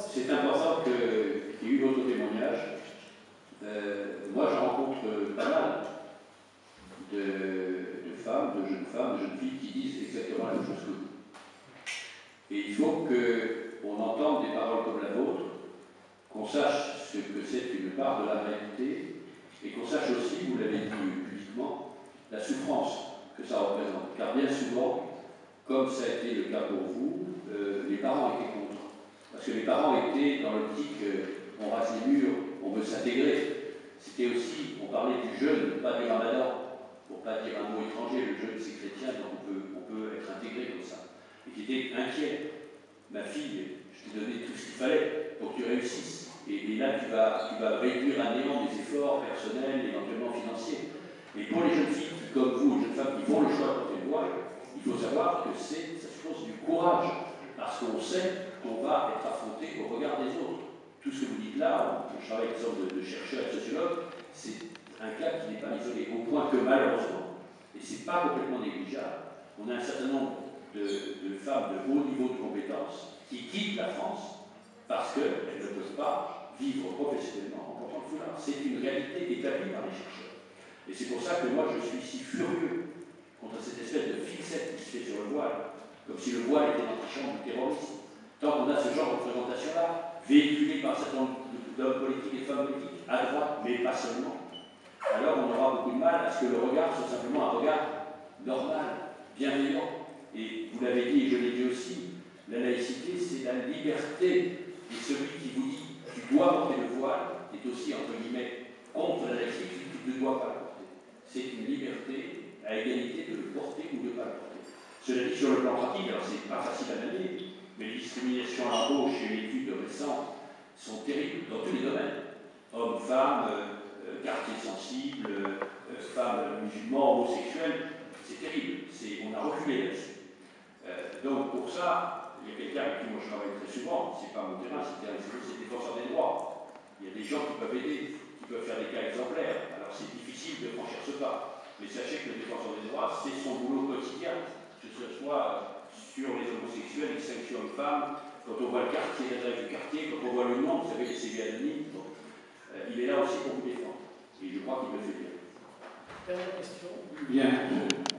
c'est important qu'il y ait eu votre témoignage. Moi, je rencontre pas mal de femmes, de jeunes filles qui disent exactement la même chose que vous. Et il faut qu'on entende des paroles comme la vôtre, qu'on sache ce que c'est une part de la réalité, et qu'on sache aussi, vous l'avez dit publiquement, la souffrance que ça représente. Car bien souvent, comme ça a été le cas pour vous, les parents étaient contre. Parce que les parents étaient dans l'optique, on rase les murs, on veut s'intégrer. C'était aussi, on parlait du jeûne, pas du ramadan, pour pas dire un mot étranger, le jeûne c'est chrétien, donc on peut être intégré comme ça. Et qui était inquiet. Ma fille, je t'ai donné tout ce qu'il fallait pour que tu réussisses. Et là, tu vas réduire à néant des efforts personnels, éventuellement financiers. Et pour les jeunes filles qui, comme vous, les jeunes femmes qui font le choix de porter le voile, il faut savoir que ça suppose du courage, parce qu'on sait qu'on va être affronté au regard des autres. Tout ce que vous dites là, je travaille avec une sorte de chercheur et de sociologue, c'est un cas qui n'est pas isolé, au point que malheureusement, et ce n'est pas complètement négligeable, on a un certain nombre de femmes de haut niveau de compétences qui quittent la France parce qu'elles ne peuvent pas vivre professionnellement en portant le foulard. C'est une réalité établie par les chercheurs. Et c'est pour ça que moi je suis si furieux contre cette espèce de fixette qui se fait sur le voile, comme si le voile était l'antichambre du terrorisme. Tant qu'on a ce genre de représentation-là, véhiculée par un certain nombre d'hommes politiques et de femmes politiques, à droite, mais pas seulement, alors on aura beaucoup de mal à ce que le regard soit simplement un regard normal, bienveillant. Et vous l'avez dit, et je l'ai dit aussi, la laïcité, c'est la liberté. Et celui qui vous dit tu dois porter le voile est aussi, entre guillemets, contre la laïcité, celui qui ne doit pas le porter. C'est une liberté à égalité de le porter ou de ne pas le porter. Cela dit, sur le plan pratique, alors c'est pas facile à manier, mais les discriminations à l'embauche et les études récentes sont terribles dans tous les domaines. Hommes, femmes, quartiers sensibles, femmes musulmans, homosexuels, c'est terrible. On a reculé là-dessus. Donc pour ça, il y a quelqu'un avec qui moi je travaille très souvent, c'est pas mon terrain, c'est le défenseur des droits. Il y a des gens qui peuvent aider, qui peuvent faire des cas exemplaires. Alors c'est difficile de franchir ce pas. Mais sachez que le défenseur des droits, c'est son boulot quotidien, que ce soit sur les homosexuels, les sanctions hommes-femmes, quand on voit le quartier, l'adresse du quartier, quand on voit le nom, vous savez, les CV anonymes, bon, il est là aussi pour vous défendre. Et je crois qu'il me fait bien. Dernière question. Bien.